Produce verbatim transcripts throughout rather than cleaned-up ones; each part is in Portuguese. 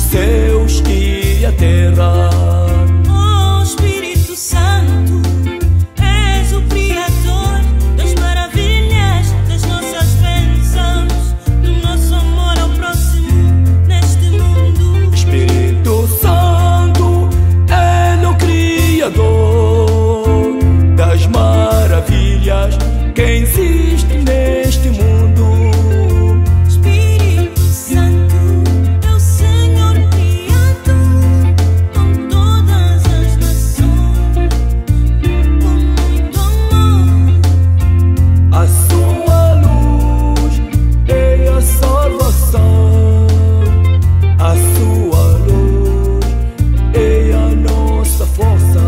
céus e a terra. Oh Espírito Santo, és o Criador das maravilhas, das nossas bênçãos, do nosso amor ao próximo neste mundo. Espírito Santo, Ele é o Criador das maravilhas que existe neste mundo. Espírito Santo, é o Senhor Criador com todas as nações, com muito amor. A sua luz é a salvação, a sua luz é a nossa força.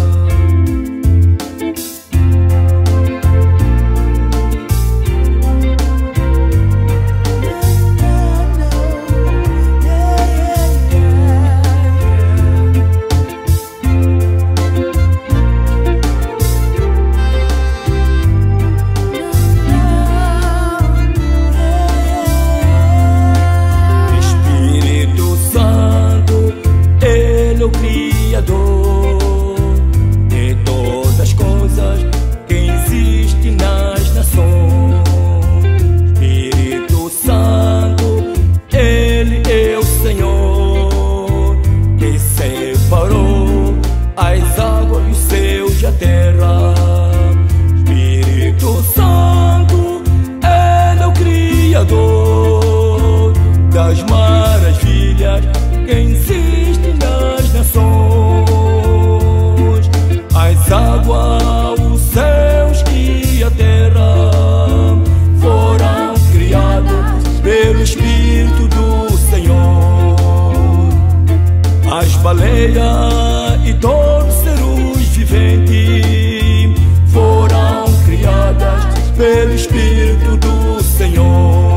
Espírito Santo, Ele é o Criador de todas as coisas que existem nas nações. Espírito Santo, Ele é o Senhor que separou as águas e os céus e a terra. Espírito Santo, Ele é o Criador das maravilhas que existem nas nações. As águas, os céus e a terra foram criados pelo Espírito do Senhor. As baleias e todos os seres viventes foram criadas pelo Espírito do Senhor.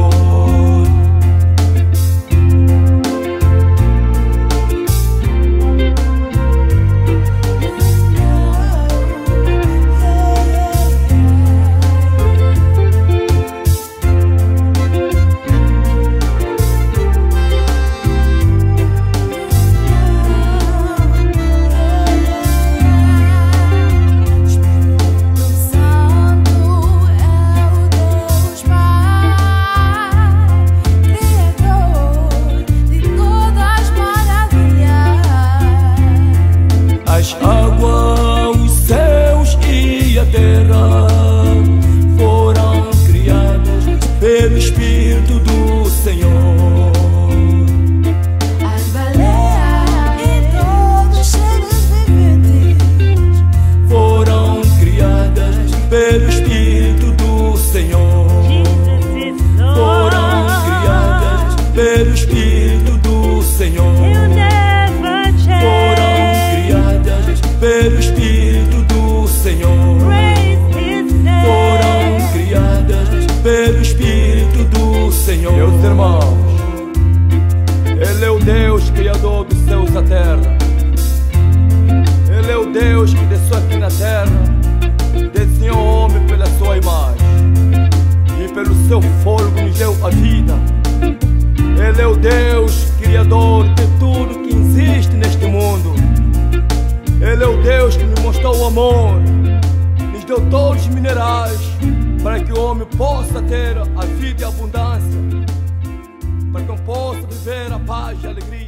As águas, os céus e a terra foram criadas pelo Espírito do Senhor. As baleias e todos os seres viventes Foram criadas pelo Espírito do Senhor. Foram criadas pelo Espírito do Senhor. Foram criadas pelo Espírito do Senhor. Foram criadas pelo Espírito do Senhor. Meus irmãos, Ele é o Deus Criador dos céus e da terra. Ele é o Deus que desceu aqui na terra, desenhou o homem pela sua imagem e pelo seu fogo nos deu a vida. Ele é o Deus Criador de tudo que existe neste mundo. Ele é o Deus que nos mostrou o amor, nos deu todos os minerais para que o homem possa ter a vida e a abundância, para que eu possa viver a paz e a alegria.